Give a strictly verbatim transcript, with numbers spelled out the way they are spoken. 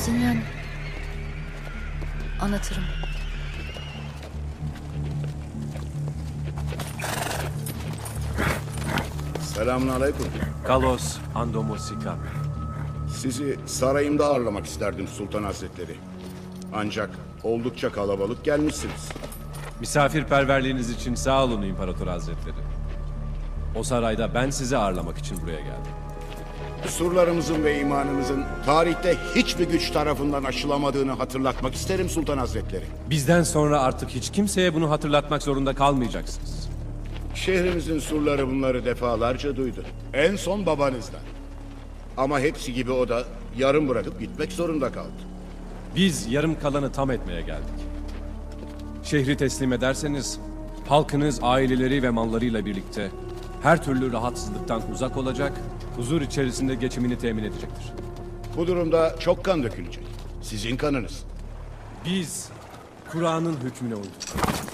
Dinlen. Anlatırım. Selamünaleyküm. Kalos Andomosika. Sizi sarayımda ağırlamak isterdim Sultan Hazretleri. Ancak oldukça kalabalık gelmişsiniz. Misafirperverliğiniz için sağ olun İmparator Hazretleri. O sarayda ben sizi ağırlamak için buraya geldim. Surlarımızın ve imanımızın tarihte hiçbir güç tarafından aşılamadığını hatırlatmak isterim Sultan Hazretleri. Bizden sonra artık hiç kimseye bunu hatırlatmak zorunda kalmayacaksınız. Şehrimizin surları bunları defalarca duydu. En son babanızdan. Ama hepsi gibi o da yarım bırakıp gitmek zorunda kaldı. Biz yarım kalanı tam etmeye geldik. Şehri teslim ederseniz halkınız aileleri ve mallarıyla birlikte her türlü rahatsızlıktan uzak olacak, huzur içerisinde geçimini temin edecektir. Bu durumda çok kan dökülecek. Sizin kanınız. Biz Kur'an'ın hükmüne uyduk.